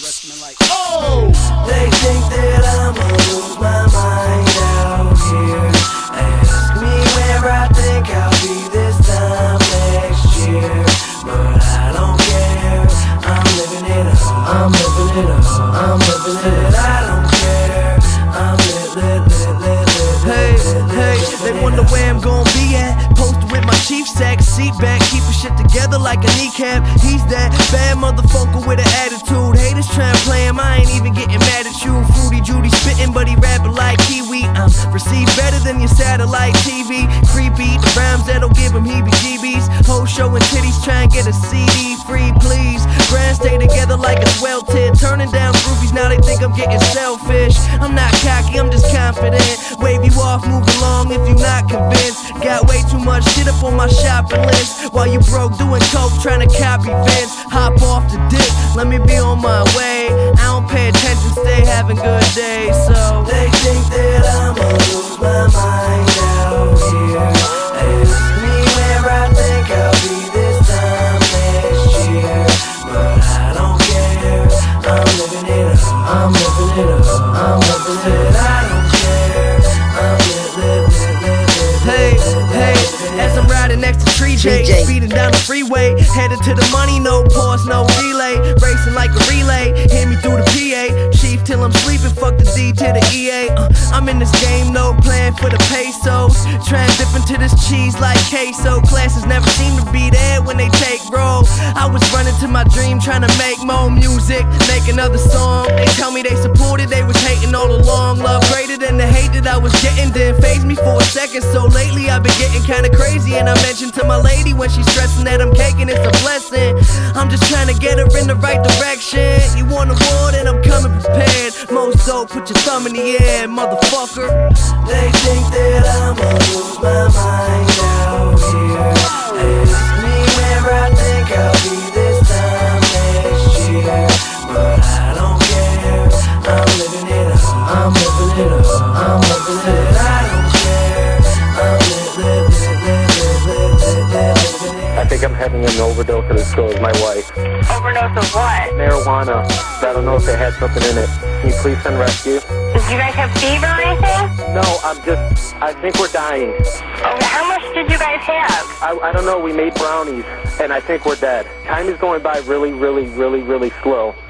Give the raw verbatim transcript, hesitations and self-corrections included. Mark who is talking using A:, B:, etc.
A: rest of my life. Oh!
B: They think that I'ma lose my mind out here. Ask me where I think I'll be this time next year, but I don't care. I'm living it up. I'm living it up. I'm living it up. I don't care. I'm lit, lit, lit, lit, lit.
C: Hey, hey, they wonder where I'm gon' be at. Posted with my chief sack, seat back, keeping shit together like a kneecap. He's that bad motherfucker with an attitude. Haters tryna play him, I ain't even getting mad at you. Fruity Judy spittin', but he rapping like Kiwi. I'm received better than your satellite T V. Creepy, the rhymes that'll give him heebie-jeebies. Whole showing titties, tryin' get a C D free, please. Grand stay together like a swell tit. Turning down groupies, now they think I'm getting selfish. I'm not cocky, I'm just confident. Wave you off, move along if you're not convinced. Got way too much shit up on my shopping list. While you broke doing coke, trying to copy Vince. Hop off the dick, let me be on my way. I don't pay attention, stay having good days, so
B: they think that I'ma lose my mind out here. Ask me where I think I'll be this time next year, but I don't care. I'm living it up. I'm living it up. I'm living it up. I don't care. I'm lit, lit, lit, lit, lit.
C: Hey, hey, as I'm riding next to Tree J, speeding down the freeway, headed to the money, no pause, no delay, racing like a relay, hear me through the P A, chief till I'm sleeping, fuck the D to the E A, uh, I'm in this game, no plan for the pesos, try and dip into this cheese like queso, classes never seem to be there when they take roll, I was running to my dream, trying to make more music, make another song, they tell me they supported, they was hating all along, love greater than the hate that I was getting, didn't faze me for a second, so lately I've been getting kinda crazy, and I mentioned to my lady when she's stressing that I'm caking, it's a blessing. I'm just trying to get her in the right direction. You want a war, then I'm coming prepared. Most dope, put your thumb in the air, motherfucker.
B: They think that I'ma lose my mind out here. Ask me where I think I'll be this time next year, but I don't care. I'm living it up. I'm living it up. I'm living it up. I don't care. I'm lit, lit, lit, lit, lit, lit, lit, lit, lit.
D: I think I'm having an overdose of this girl with my wife.
E: Overdose of what?
D: Marijuana. I don't know if they had something in it. Can you please send rescue?
E: Did you guys have fever or anything?
D: No, I'm just, I think we're dying.
E: Oh, how much did you guys have?
D: I, I don't know, we made brownies, and I think we're dead. Time is going by really, really, really, really slow.